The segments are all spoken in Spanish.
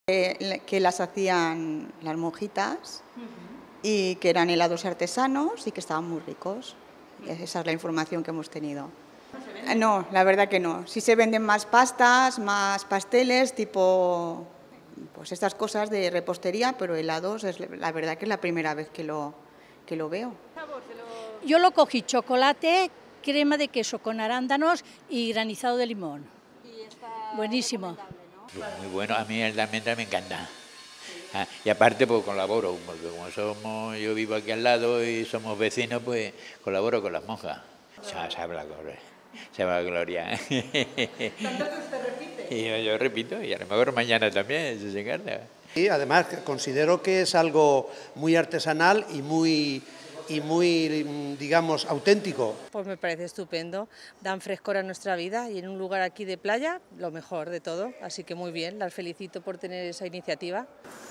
Que las hacían las monjitas y que eran helados artesanos y que estaban muy ricos. Esa es la información que hemos tenido. No, la verdad que no. Sí se venden más pastas, más pasteles, tipo pues estas cosas de repostería, pero helados es la verdad que es la primera vez que lo veo. Yo lo cogí chocolate, crema de queso con arándanos y granizado de limón. Buenísimo. Muy bueno, a mí el de almendra me encanta. Y aparte pues colaboro, porque como yo vivo aquí al lado y somos vecinos, pues colaboro con las monjas. Sabe la gloria. ¿Tanto que usted repite? Y yo repito, y a lo mejor mañana también, si se encarga. Y además considero que es algo muy artesanal y muy, digamos, auténtico. Pues me parece estupendo, dan frescor a nuestra vida y en un lugar aquí de playa, lo mejor de todo, así que muy bien, las felicito por tener esa iniciativa.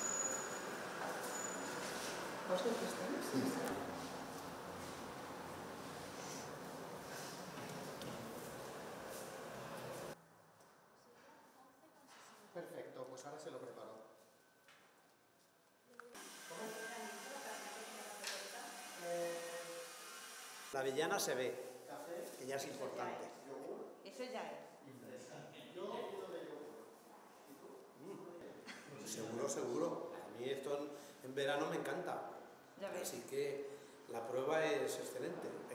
Perfecto, pues ahora se lo preparo. La avellana se ve, que ya es importante. Eso ya es. Seguro, seguro. A mí esto en verano me encanta. Así que la prueba es excelente.